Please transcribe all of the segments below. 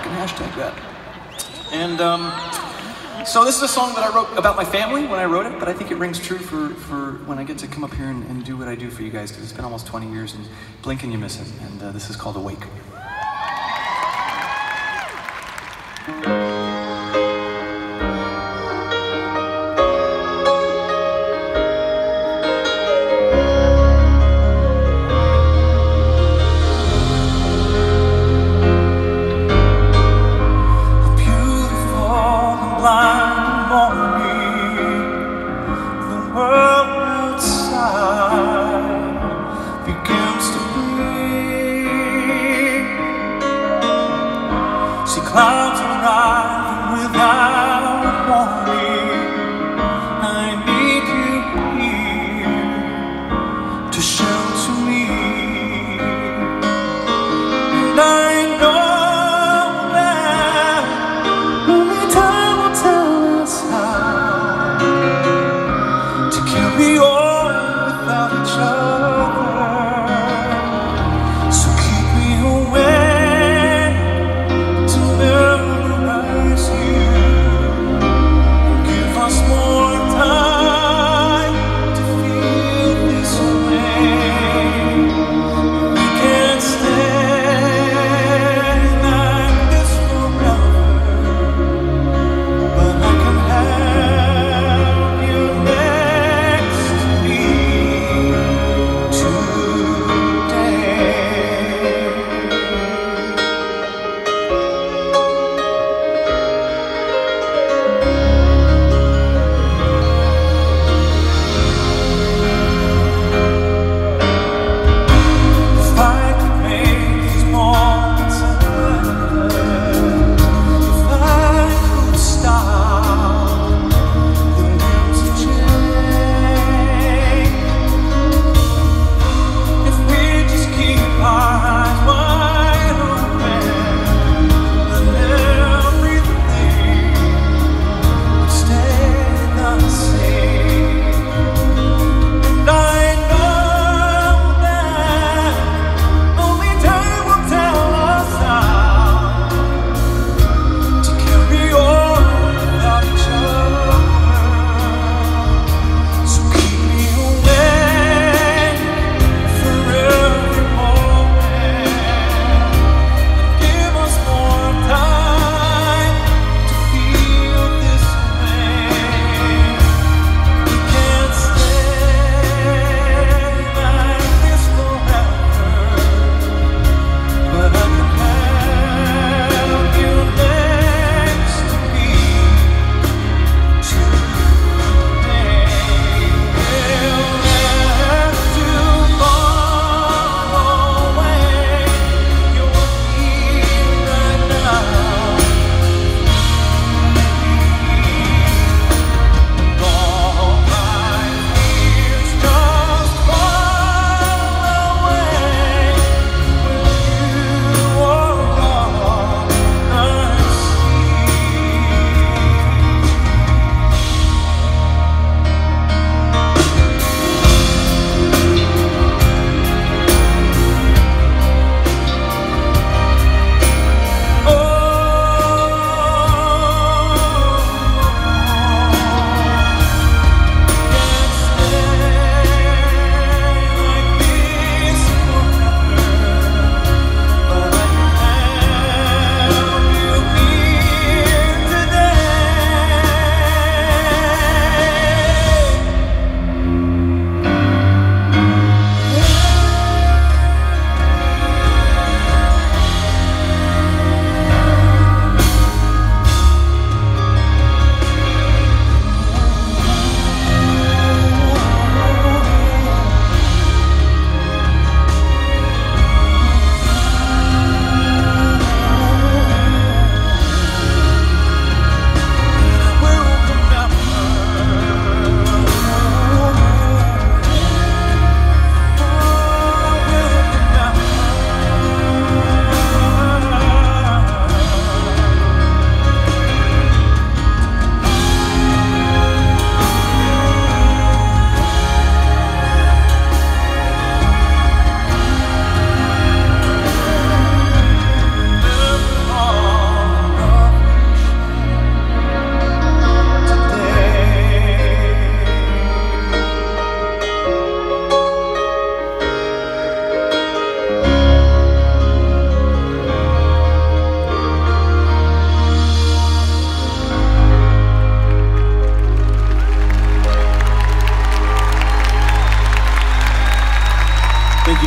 can hashtag that. And so this is a song that I wrote about my family when I wrote it, but I think it rings true for when I get to come up here and do what I do for you guys, because it's been almost 20 years and blink and you miss it. And this is called Awake. Clouds arriving without warning. I need you here to shelter me. And I know that only time will tell us how to carry on without each other. So keep me away.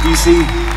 DC.